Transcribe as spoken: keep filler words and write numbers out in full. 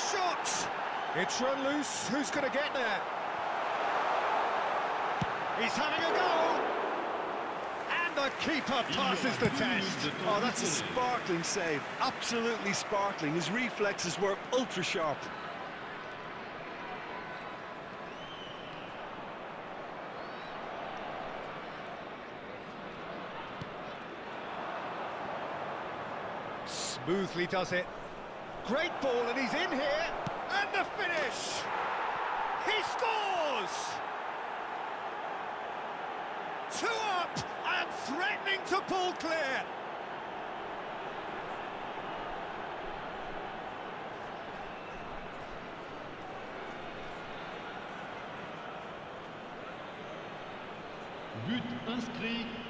shot! It's run loose, who's going to get there? He's having a go! And the keeper passes the test. Oh, that's a sparkling save, absolutely sparkling. His reflexes were ultra sharp. Smoothly does it. Great ball, and he's in here. And the finish! He scores! Two up and threatening to pull clear. But inscrit